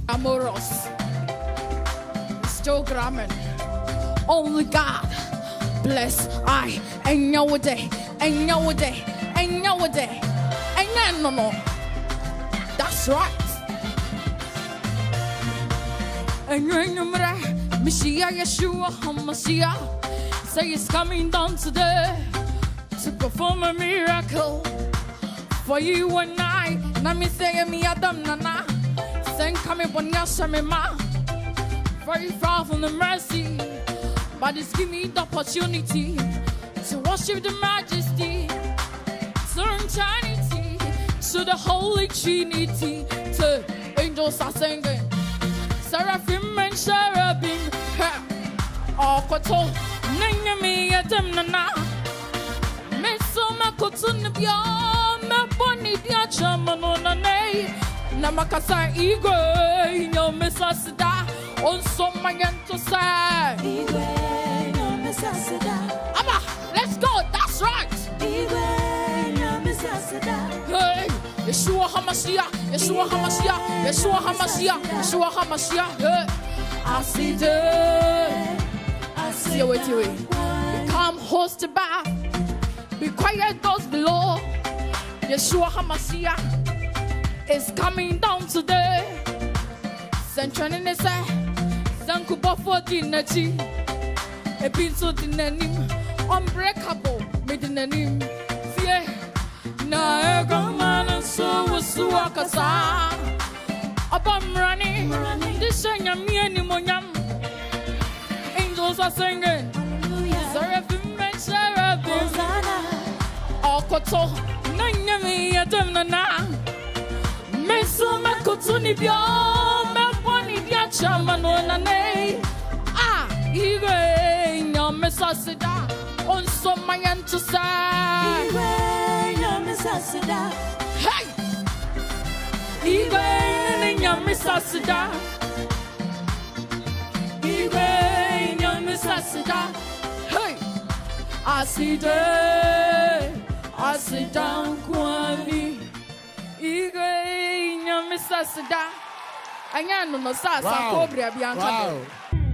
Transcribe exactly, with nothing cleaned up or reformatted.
Amorous. Still gramming. Only God bless I and nowadays and nowadays and nowadays and no no. That's right. And you're Messiah Yeshua HaMashiach say it's coming down today to perform a miracle for you and I. Let me say me Adom Nana. Send coming for Nyashamima. Very far from the mercy, but it's give me the opportunity to worship the majesty, to eternity, to the Holy Trinity. To angels are singing, seraphim and cherubim. Oh, koto, name me Adom Nana. Me so me kotun bia, me boni dia chamano na nei. Namakasa igwe, no me sasida. Nsoromma to say. Abba, let's go. That's right. Hey, Yeshua HaMashiach, Yeshua HaMashiach, Yeshua HaMashiach, Yeshua HaMashiach. Hey, I see the. I see you. Wait, wait. Become host to back. Be quiet, those below. Yeshua HaMashiach is coming down today. Central in the side. Zanku bofo dinati, a pinso dinanim, unbreakable, midinanim, fear. Na man so was suakasa. Abam running, this sing a me anymore. Angels are singing, seraphim and cherubim. Okoto, Nanyami Adom Nana, Meso Makotuni Bio. Ah, Igwe, no Messasida, Nsoromma to say. Igwe, no Messasida. Hey, Igwe, no Messasida. Igwe, no Messasida. Hey, I see the, I sit down, Kwani. Igwe, no Messasida. Wow. Wow.